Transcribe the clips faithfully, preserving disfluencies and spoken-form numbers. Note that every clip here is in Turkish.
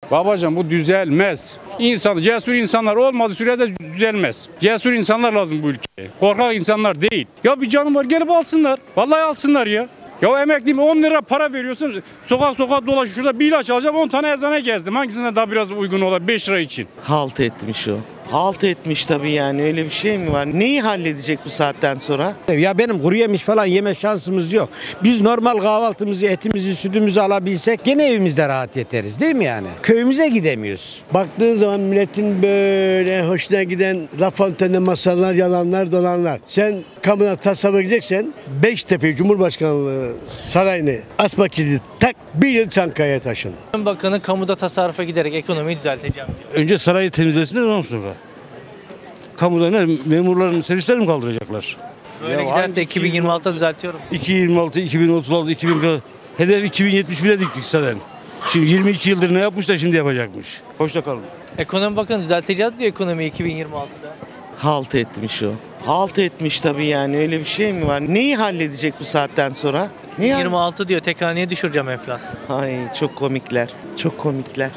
Babacığım bu düzelmez. İnsan, cesur insanlar olmadığı sürede düzelmez. Cesur insanlar lazım bu ülkeye. Korkak insanlar değil. Ya bir canım var gelip alsınlar. Vallahi alsınlar ya. Ya emekliyim on lira para veriyorsun. Sokak sokak dolaş şurada bir ilaç alacağım on tane eczane gezdim. Hangisinden daha biraz uygun olur beş lira için? Halt etmiş o. Halt etmiş tabii yani öyle bir şey mi var? Neyi halledecek bu saatten sonra? Ya benim kuru yemiş falan yeme şansımız yok. Biz normal kahvaltımızı, etimizi, sütümüzü alabilsek gene evimizde rahat yeteriz değil mi yani? Köyümüze gidemiyoruz. Baktığın zaman milletin böyle hoşuna giden La Fontaine masallar, yalanlar, dolanlar. Sen kamuda tasavvur edeceksen Beştepe Cumhurbaşkanlığı sarayını asma kilidi tak bir yıl Çankaya'ya taşın. Bakanı kamuda tasarrufa giderek ekonomiyi düzelteceğim diyor. Önce sarayı temizlesinler ondan sonra. Kamuda ne? Memurların servisleri mi kaldıracaklar? Böyle Ya giderse iki bin yirmi altıda düzeltiyorum. iki bin yirmi altı, iki bin otuz altı, iki bin hedef iki bin yetmiş bire diktik zaten. Şimdi yirmi iki yıldır ne yapmış da şimdi yapacakmış. Hoşça kalın. Ekonomi Bakanı düzelteceğiz diyor ekonomiyi iki bin yirmi altıda. Halt etmiş o. Halt etmiş tabii yani öyle bir şey mi var? Neyi halledecek bu saatten sonra? Neyi yirmi altı diyor tek haneye düşüreceğim enflasyonu. Ay çok komikler. Çok komikler.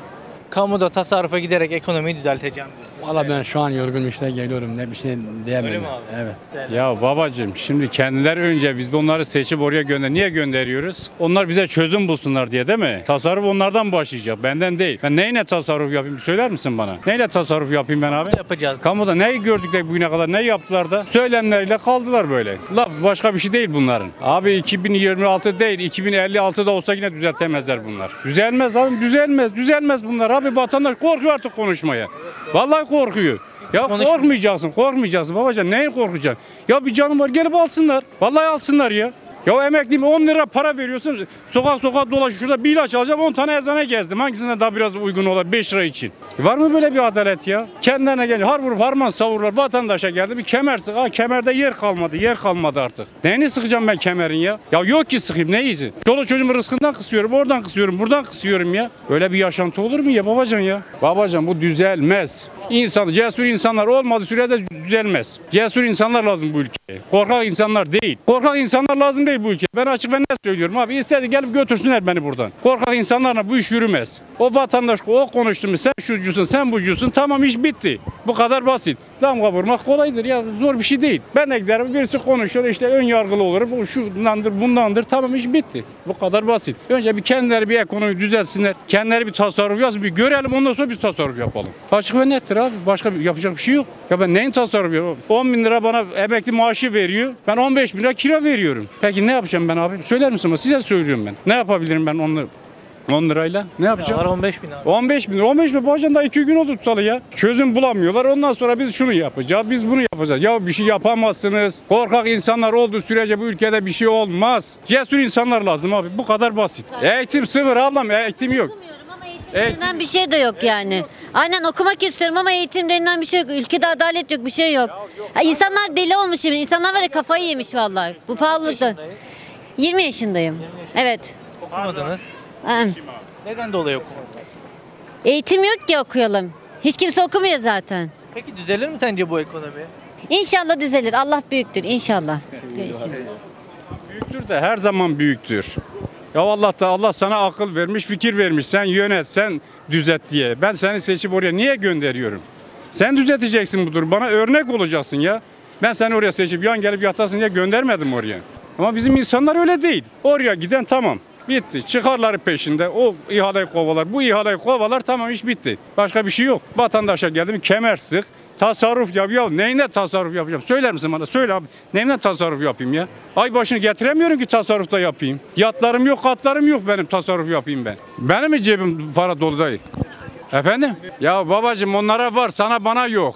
Kamuda tasarrufa giderek ekonomiyi düzelteceğim diyor. Valla ben şu an yorgun işte geliyorum ne bir şey diyemem. Öyle mi abi? Evet. Ya babacığım şimdi kendileri önce biz onları seçip oraya gönder. Niye gönderiyoruz? Onlar bize çözüm bulsunlar diye değil mi? Tasarruf onlardan başlayacak. Benden değil. Ben neyle tasarruf yapayım? Söyler misin bana? Neyle tasarruf yapayım ben abi? Yapacağız. Kamuda neyi gördük de bugüne kadar ne yaptılar da söylemleriyle kaldılar böyle. Laf başka bir şey değil bunların. Abi iki bin yirmi altı değil iki bin elli altıda olsa yine düzeltemezler bunlar. Düzelmez abi düzelmez. Düzelmez bunlar abi vatandaş korkuyor artık konuşmaya. Vallahi korkuyor. Ya korkmayacaksın, korkmayacaksın babacan. Neyi korkacaksın? Ya bir canım var gelip alsınlar. Vallahi alsınlar ya. Ya emekliyim on lira para veriyorsun. Sokak sokak dolaş şurada bir ilaç alacağım on tane eczane gezdim. Hangisinden daha biraz uygun olur beş lira için? Var mı böyle bir adalet ya? Kendine gel har vurup harman savururlar vatandaşa geldi bir kemer sık. Ha kemerde yer kalmadı yer kalmadı artık. Neyini sıkacağım ben kemerin ya? Ya yok ki sıkayım ne iyisi? Çoluk çocuğumun rızkından kısıyorum oradan kısıyorum buradan kısıyorum ya. Böyle bir yaşantı olur mu ya babacan ya? Babacan bu düzelmez. İnsan, cesur insanlar olmadığı sürede düzelmez. Cesur insanlar lazım bu ülkeye. Korkak insanlar değil. Korkak insanlar lazım değil bu ülkeye. Ben açık ve net söylüyorum abi. İstedi gelip götürsünler beni buradan. Korkak insanlarla bu iş yürümez. O vatandaş o konuştu mu sen şucusun sen bucusun tamam iş bitti. Bu kadar basit. Damga vurmak kolaydır ya zor bir şey değil. Ben de giderim birisi konuşuyor işte ön yargılı olurum. Bu şundandır bundandır tamam iş bitti. Bu kadar basit. Önce bir kendileri bir ekonomi düzeltsinler. Kendileri bir tasarruf yazsın bir görelim ondan sonra biz tasarruf yapalım. Açık ve nettir abi. Başka bir yapacak bir şey yok. Ya ben neyin tasarruf yapıyorum? on bin lira bana emekli maaşı veriyor. Ben on beş bin lira kira veriyorum. Peki ne yapacağım ben abi? Söyler misin bana? Size söylüyorum ben. Ne yapabilirim ben onları? on lirayla ne yapacağım? Var on beş bin abi. on beş bin lira. on beş bin bacan da iki gün oldu tutalı ya. Çözüm bulamıyorlar. Ondan sonra biz şunu yapacağız. Biz bunu yapacağız. Ya bir şey yapamazsınız. Korkak insanlar olduğu sürece bu ülkede bir şey olmaz. Cesur insanlar lazım abi. Bu kadar basit. Eğitim sıfır ablam. Eğitim yok. Eğitim denilen bir şey de yok yani. Aynen okumak istiyorum ama eğitim denilen bir şey yok. Ülkede adalet yok, bir şey yok. Ya insanlar deli olmuş şimdi. İnsanlar var ya kafayı yemiş vallahi. Bu pahalılıkta. yirmi yaşındayım. Evet. Okumadınız. Ee, Neden dolayı okumadınız? Eğitim yok ki okuyalım. Hiç kimse okumuyor zaten. Peki düzelir mi sence bu ekonomi? İnşallah düzelir. Allah büyüktür inşallah. Görüşürüz. Büyüktür de her zaman büyüktür. Ya Allah da Allah sana akıl vermiş, fikir vermiş. Sen yönet, sen düzelt diye. Ben seni seçip oraya niye gönderiyorum? Sen düzelteceksin bu durum. Bana örnek olacaksın ya. Ben seni oraya seçip yan gelip yatasın diye göndermedim oraya. Ama bizim insanlar öyle değil. Oraya giden tamam. Bitti. Çıkarları peşinde. O ihaleyi kovalar. Bu ihaleyi kovalar tamam iş bitti. Başka bir şey yok. Vatandaşa geldim kemer sık. Tasarruf yap. Ya neyine tasarruf yapacağım? Söyler misin bana? Söyle abi. Neyine tasarruf yapayım ya? Ay başını getiremiyorum ki tasarrufta yapayım. Yatlarım yok, katlarım yok benim tasarruf yapayım ben. Benim mi cebim para dolu değil? Efendim? Ya babacığım onlara var, sana bana yok.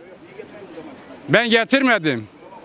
Ben getirmedim.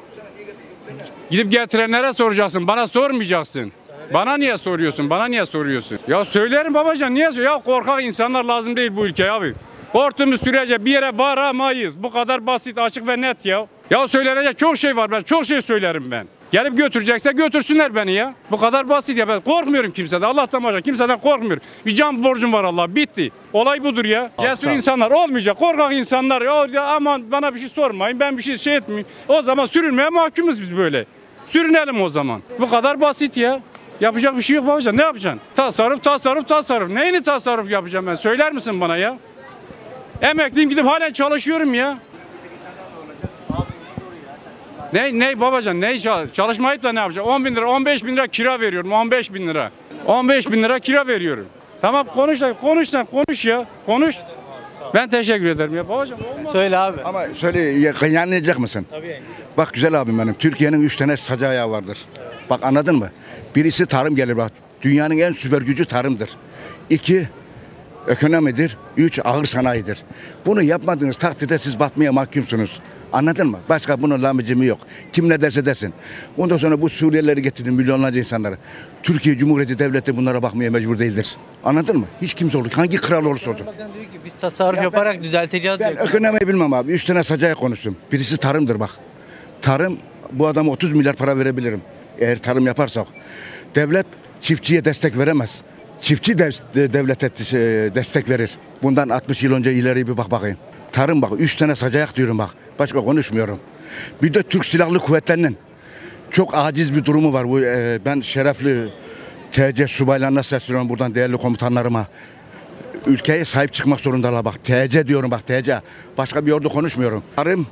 Gidip getirenlere soracaksın, bana sormayacaksın. Bana niye soruyorsun? Bana niye soruyorsun? Ya söylerim babacan niye soruyorsun? Ya korkak insanlar lazım değil bu ülkeye abi. Korktuğumuz sürece bir yere varamayız. Bu kadar basit, açık ve net ya. Ya söylenecek çok şey var ben. Çok şey söylerim ben. Gelip götürecekse götürsünler beni ya. Bu kadar basit ya. Ben korkmuyorum kimseden. Allah'tan başka kimseden korkmuyorum. Bir can borcum var Allah. Bitti. Olay budur ya. Cesur insanlar olmayacak. Korkak insanlar. Ya, ya aman bana bir şey sormayın. Ben bir şey şey etmeyeyim. O zaman sürünmeye mahkumuz biz böyle. Sürünelim o zaman. Bu kadar basit ya. Yapacak bir şey yok babacan. Ne yapacaksın? Tasarruf, tasarruf, tasarruf. Neyini tasarruf yapacağım ben? Söyler misin bana ya? Emekliyim, gidip halen çalışıyorum ya. Ne, ne babacan, ne çalış, çalışmayıp da ne yapacağım? on bin lira, on beş bin lira kira veriyorum, on beş bin lira. on beş bin lira kira veriyorum. Tamam konuş da, konuş sen, konuş ya, konuş. Ben teşekkür ederim ya babacan. Olmaz. Söyle abi. Ama söyle, yanlayacak mısın? Tabii. Bak güzel abim benim, Türkiye'nin üç tane sac ayağı vardır. Bak anladın mı? Birisi tarım gelir bak. Dünyanın en süper gücü tarımdır. İki, ekonomidir. Üç, ağır sanayidir. Bunu yapmadığınız takdirde siz batmaya mahkumsunuz. Anladın mı? Başka bunun lamıcımı yok. Kim ne derse desin. Ondan sonra bu Suriyelileri getirdin, milyonlarca insanları. Türkiye Cumhuriyeti Devleti bunlara bakmaya mecbur değildir. Anladın mı? Hiç kimse olur. Hangi kral olursa olsun. Bakan diyor ki biz tasarruf yaparak düzelteceğiz Ben diyor. ekonomiyi bilmem abi. Üç tane sacaya konuştum. Birisi tarımdır bak. Tarım, bu adama otuz milyar para verebilirim. Eğer tarım yaparsak. Devlet çiftçiye destek veremez. Çiftçi de, devlete destek verir. Bundan altmış yıl önce ileri bir bak bakayım. Tarım bak. Üç tane sacayak diyorum bak. Başka konuşmuyorum. Bir de Türk Silahlı Kuvvetleri'nin çok aciz bir durumu var. Bu, e, ben şerefli T C subaylarına sesleniyorum buradan, değerli komutanlarıma. Ülkeye sahip çıkmak zorundalar bak. T C diyorum bak, T C. Başka bir ordu konuşmuyorum. Tarım,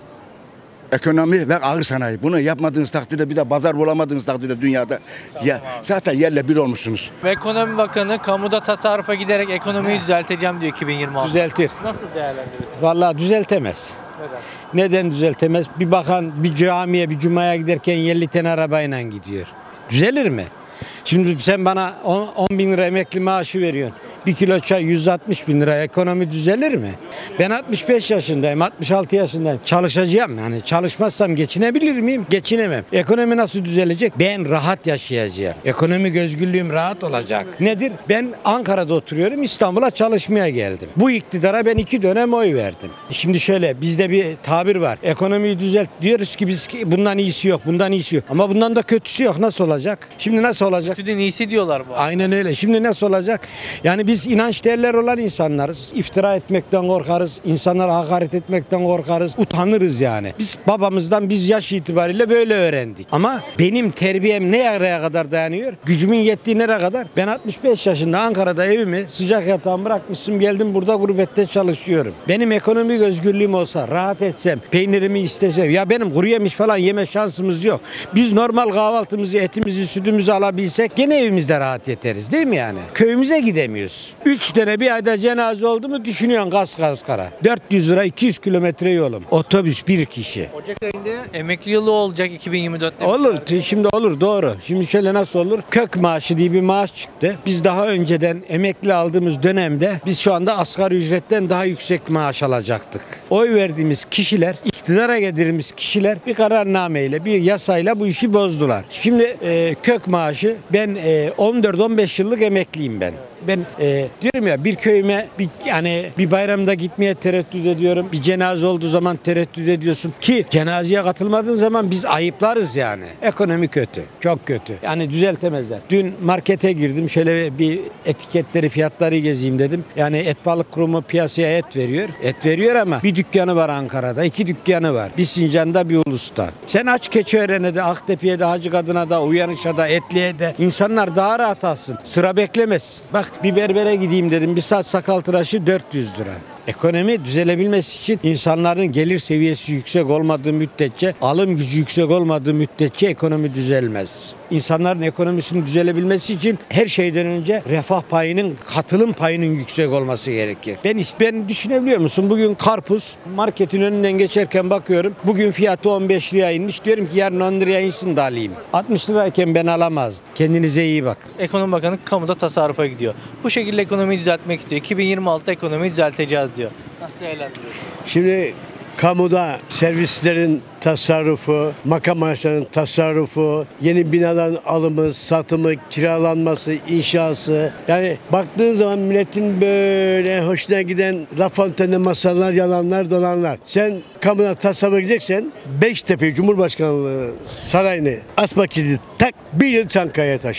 ekonomi ve ağır sanayi. Bunu yapmadığınız takdirde, bir de pazar bulamadığınız takdirde dünyada ya, zaten yerle bir olmuşsunuz. Ve Ekonomi Bakanı kamuda tasarrufa giderek ekonomiyi düzelteceğim diyor iki bin yirmi altı. Düzeltir. Nasıl değerlendiriyorsun? Vallahi düzeltemez. Neden? Neden düzeltemez? Bir bakan bir camiye, bir cumaya giderken elli tane arabayla gidiyor. Düzelir mi? Şimdi sen bana on bin lira emekli maaşı veriyorsun. Bir kilo çay yüz altmış bin lira, ekonomi düzelir mi? Ben altmış beş yaşındayım, altmış altı yaşındayım. Çalışacağım, yani çalışmazsam geçinebilir miyim? Geçinemem. Ekonomi nasıl düzelecek? Ben rahat yaşayacağım. Ekonomik özgürlüğüm rahat olacak. Nedir? Ben Ankara'da oturuyorum, İstanbul'a çalışmaya geldim. Bu iktidara ben iki dönem oy verdim. Şimdi şöyle, bizde bir tabir var. Ekonomiyi düzelt diyoruz ki biz bundan iyisi yok, bundan iyisi yok. Ama bundan da kötüsü yok. Nasıl olacak? Şimdi nasıl olacak? Kötüden iyisi diyorlar bu. Aynen öyle. Şimdi nasıl olacak? Yani biz inanç değerleri olan insanlarız. İftira etmekten korkarız. İnsanlara hakaret etmekten korkarız. Utanırız yani. Biz babamızdan, biz yaş itibariyle böyle öğrendik. Ama benim terbiyem ne yaraya kadar dayanıyor? Gücümün yettiği nereye kadar? Ben altmış beş yaşında Ankara'da evimi sıcak yatağımı bırakmışım. Geldim burada gurbette çalışıyorum. Benim ekonomik özgürlüğüm olsa, rahat etsem, peynirimi istesem. Ya benim kuru yemiş falan yeme şansımız yok. Biz normal kahvaltımızı, etimizi, sütümüzü alabilsek gene evimizde rahat yeteriz, değil mi yani? Köyümüze gidemiyoruz. Üç tane bir ayda cenaze oldu mu düşünüyorsun gaz gaz kara. dört yüz lira iki yüz kilometre yolum. Otobüs bir kişi. Ocak ayında emekli yılı olacak iki bin yirmi dörtte. Olur. Şimdi olur, doğru. Şimdi şöyle nasıl olur? Kök maaşı diye bir maaş çıktı. Biz daha önceden emekli aldığımız dönemde biz şu anda asgari ücretten daha yüksek maaş alacaktık. Oy verdiğimiz kişiler, iktidara geldiğimiz kişiler bir kararnameyle, bir yasayla bu işi bozdular. Şimdi e, kök maaşı, ben e, on dört on beş yıllık emekliyim ben. Ben e, diyorum ya, bir köyüme bir, yani bir bayramda gitmeye tereddüt ediyorum. Bir cenaze olduğu zaman tereddüt ediyorsun ki cenazeye katılmadığın zaman biz ayıplarız yani. Ekonomi kötü. Çok kötü. Yani düzeltemezler. Dün markete girdim. Şöyle bir etiketleri, fiyatları gezeyim dedim. Yani Et Balık Kurumu piyasaya et veriyor. Et veriyor ama bir dükkanı var Ankara'da. iki dükkanı var. Bir Sincan'da, bir Ulus'ta. Sen aç Keçiören'e de, Aktepe'ye de, Hacıkadın'a da, Uyanış'a da, Etli'ye de. İnsanlar daha rahat alsın. Sıra beklemezsin. Bak, bir berbere gideyim dedim. Bir saat sakal tıraşı dört yüz lira. Ekonomi düzelebilmesi için insanların gelir seviyesi yüksek olmadığı müddetçe, alım gücü yüksek olmadığı müddetçe ekonomi düzelmez. İnsanların ekonomisinin düzelebilmesi için her şeyden önce refah payının, katılım payının yüksek olması gerekir. Ben, ben düşünebiliyor musun? Bugün karpuz marketin önünden geçerken bakıyorum. Bugün fiyatı on beş liraya inmiş. Diyorum ki yarın on liraya insin de alayım. altmış lirayken ben alamazdım. Kendinize iyi bakın. Ekonomi Bakanı kamuda tasarrufa gidiyor. Bu şekilde ekonomiyi düzeltmek istiyor. iki bin yirmi altıda ekonomiyi düzelteceğiz diyor. Nasıl değerlendiriyorsun? Şimdi kamuda servislerin tasarrufu, makam maaşlarının tasarrufu, yeni binaların alımı, satımı, kiralanması, inşası. Yani baktığın zaman milletin böyle hoşuna giden rafontenli masallar, yalanlar, dolanlar. Sen kamuda tasarrufa gideceksen Beştepe Cumhurbaşkanlığı sarayını asma kilidi tak, bir yıl Çankaya'ya taşın.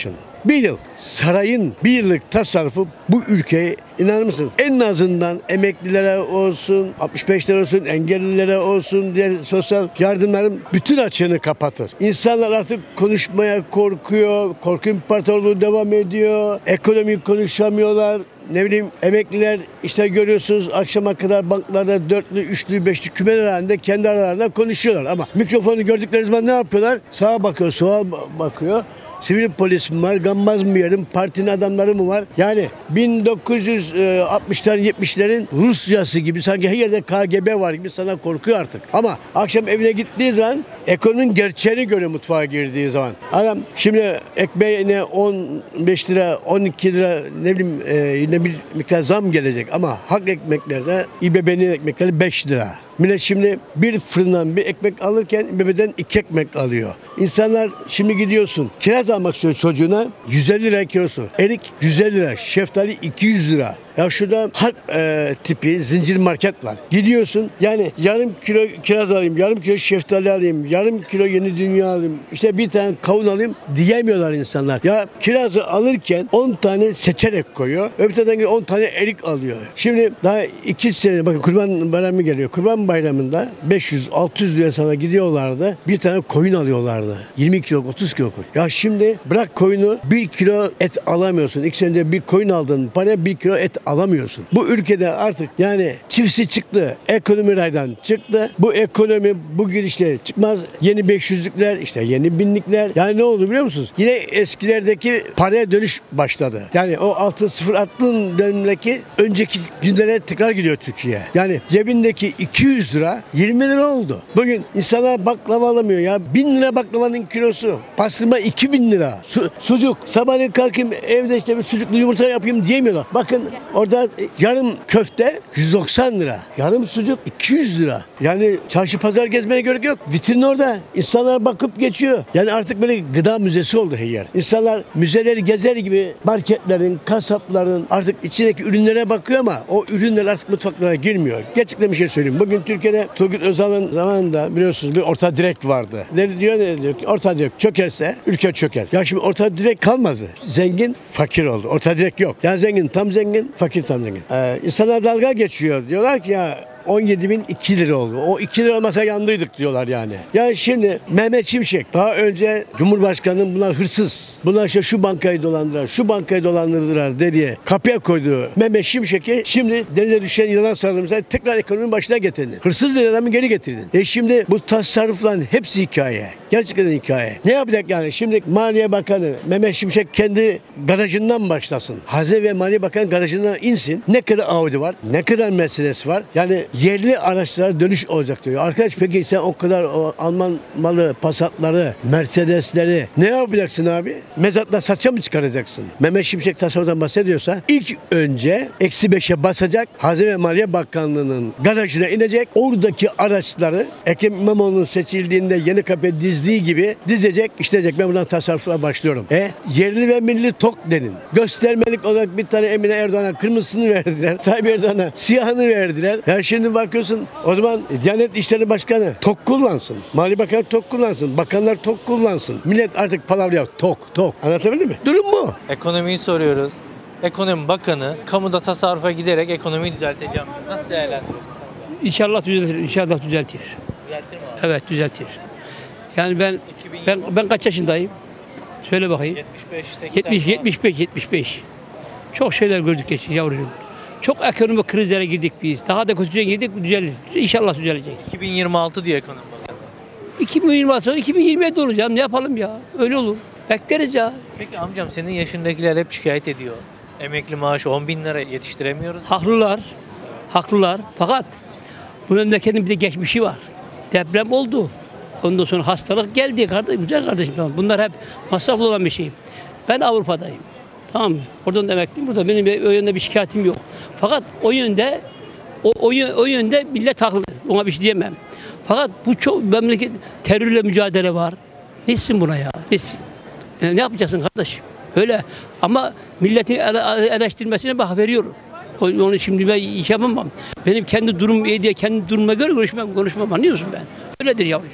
Bir yıl. Sarayın bir yıllık tasarrufu bu ülkeye inanır mısın? En azından emeklilere olsun, altmış beşlere olsun, engellilere olsun, diğer sosyal yardımların bütün açığını kapatır. İnsanlar artık konuşmaya korkuyor, korku imparatorluğu devam ediyor, ekonomi konuşamıyorlar. Ne bileyim emekliler işte görüyorsunuz akşama kadar banklarda dörtlü, üçlü, beşli kümeler halinde kendi aralarında konuşuyorlar. Ama mikrofonu gördükleri zaman ne yapıyorlar? Sağa bakıyor, sola bakıyor. Sivil polis mi var, gammaz mı yerim, partinin adamları mı var? Yani bin dokuz yüz altmışların yetmişlerin Rusyası gibi sanki her yerde K G B var gibi sana korkuyor artık. Ama akşam evine gittiği zaman ekonominin gerçeğini görüyor mutfağa girdiği zaman. Adam şimdi ekmeğine on beş lira, on iki lira ne bileyim e, yine bir miktar zam gelecek ama hak ekmeklerde İ B B'nin ekmekleri beş lira. Millet şimdi bir fırından bir ekmek alırken İ B B'den iki ekmek alıyor. İnsanlar şimdi gidiyorsun kiraz almak istiyor çocuğuna yüz elli lira kilosu. Erik yüz elli lira, şeftali iki yüz lira. Ya şurada halk e, tipi zincir market var. Gidiyorsun yani yarım kilo kiraz alayım, yarım kilo şeftali alayım, yarım kilo yeni dünya alayım, işte bir tane kavun alayım diyemiyorlar insanlar. Ya kirazı alırken on tane seçerek koyuyor. Öbür taraftan on tane erik alıyor. Şimdi daha iki sene bakın Kurban Bayramı geliyor. Kurban Bayramı'nda beş yüz altı yüz lira sana gidiyorlardı. Bir tane koyun alıyorlardı. yirmi kilo, otuz kilo koyun. Ya şimdi bırak koyunu bir kilo et alamıyorsun. İki senede bir koyun aldın paraya bir kilo et alamıyorsun. Bu ülkede artık yani çiftçi çıktı. Ekonomi raydan çıktı. Bu ekonomi bu gidişle çıkmaz. Yeni beş yüzlükler işte yeni binlikler. Yani ne oldu biliyor musunuz? Yine eskilerdeki paraya dönüş başladı. Yani o altı sıfır attığın dönemdeki önceki günlere tekrar gidiyor Türkiye. Yani cebindeki iki yüz lira yirmi lira oldu. Bugün insanlar baklava alamıyor ya. bin lira baklavanın kilosu. Pastırma iki bin lira. Su, sucuk. Sabahleyin kalkayım evde işte bir sucuklu yumurta yapayım diyemiyorlar. Bakın orada yarım köfte yüz doksan lira. Yarım sucuk iki yüz lira. Yani çarşı pazar gezmeye gerek yok. Vitrin orada. İnsanlar bakıp geçiyor. Yani artık böyle gıda müzesi oldu her yer. İnsanlar müzeleri gezer gibi marketlerin, kasapların artık içindeki ürünlere bakıyor ama o ürünler artık mutfaklara girmiyor. Gerçekten bir şey söyleyeyim. Bugün Türkiye'de Turgut Özal'ın zamanında biliyorsunuz bir orta direk vardı. Ne diyor ne diyor ki orta direk çökerse ülke çöker. Ya şimdi orta direk kalmadı. Zengin fakir oldu. Orta direk yok. Ya zengin tam zengin, fakir tam zengin. Ee, insanlar dalga geçiyor. Diyorlar ki ya on yedi bin iki lira oldu. O iki lira olmasa yandıydık diyorlar yani. Yani şimdi Mehmet Şimşek daha önce Cumhurbaşkanı'nın bunlar hırsız. Bunlar işte şu bankayı dolandırdılar, şu bankayı dolandırdılar diye kapıya koydu. Mehmet Şimşek'i şimdi denize düşen yılan sarılmışlar tekrar ekonominin başına getirdin. Hırsız dediğin adamı geri getirdin. E şimdi bu tasarrufların hepsi hikaye. Gerçekten hikaye. Ne yapacak yani? Şimdi Maliye Bakanı Mehmet Şimşek kendi garajından başlasın. Hazine ve Maliye Bakanı garajından insin. Ne kadar Audi var, ne kadar Mercedes var. Yani yerli araçlara dönüş olacak diyor. Arkadaş peki sen o kadar o Alman malı, Passat'ları, Mercedes'leri ne yapacaksın abi? Mezatla satışa mı çıkaracaksın? Mehmet Şimşek tasarrudan bahsediyorsa ilk önce eksi beşe basacak. Hazine ve Maliye Bakanlığı'nın garajına inecek. Oradaki araçları Ekrem İmamoğlu'nun seçildiğinde Yenikapı'ya dizdiği gibi dizecek, işleyecek. Ben buradan tasarrufa başlıyorum. E yerli ve milli tok denin. Göstermelik olarak bir tane Emine Erdoğan'a kırmızısını verdiler. Tayyip Erdoğan'a siyahını verdiler. Ya şimdi bakıyorsun o zaman Diyanet İşleri Başkanı tok kullansın. Mali Bakanı tok kullansın. Bakanlar tok kullansın. Millet artık palavra tok tok. Anlatabildim mi? Durum mu? Ekonomiyi soruyoruz. Ekonomi Bakanı kamuda tasarrufa giderek ekonomiyi düzelteceğim. Nasıl değerlendiriyorsun? İnşallah düzeltir. İnşallah düzeltir. Düzeltir mi abi? Evet düzeltir. Yani ben ben ben kaç yaşındayım? Söyle bakayım. yetmiş beş, yetmiş, yetmiş beş, yetmiş beş. Çok şeyler gördük geçti yavrucuğum. Çok ekonomik krizlere girdik biz. Daha da kötüye girdik, düzelir. İnşallah düzelecek. iki bin yirmi altı diyor ekonomi bakanı. iki bin yirmi altı sonra iki bin yirmi yedi olacak. Ne yapalım ya? Öyle olur. Bekleriz ya. Peki amcam senin yaşındakiler hep şikayet ediyor. Emekli maaşı on bin lira yetiştiremiyoruz. Haklılar. Haklılar. Fakat bu memleketin bir de geçmişi var. Deprem oldu. Ondan sonra hastalık geldi. Kardeşim, güzel kardeşim. Bunlar hep masraflı olan bir şey. Ben Avrupa'dayım. Tamam mı? Oradan da emekliyim. Burada benim o yönde bir şikayetim yok. Fakat o yönde o, o, o yönde millet haklı. Ona bir şey diyemem. Fakat bu çok memleket terörle mücadele var. Nesin buna ya? Nesin? Yani ne yapacaksın kardeşim? Öyle. Ama milletin ele, eleştirmesine bak veriyorum. Onu şimdi ben iş yapamam. Benim kendi durumum iyi diye kendi durumuma göre konuşmam. Konuşmam. Anlıyorsun ben? Öyledir yavrum.